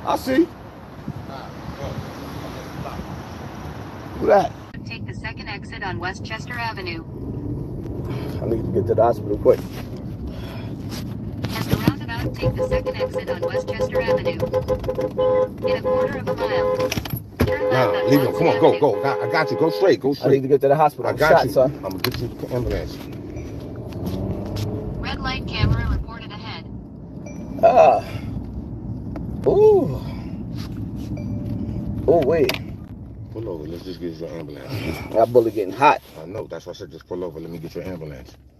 I see. Who that? Take the second exit on Westchester Avenue. I need to get to the hospital quick. At the roundabout, take the second exit on Westchester Avenue. In a quarter of a mile. Turn left Nah, on leave him. Come on, Johnson go, Avenue. I got you. Go straight, go I straight. need to get to the hospital. I I'm got shot, you. son. I'm gonna get you to the ambulance. Red light camera reported ahead. Ooh. Oh, wait. Pull over. Let's just get you an ambulance. That bullet getting hot. I know. That's why I said just pull over. Let me get your ambulance.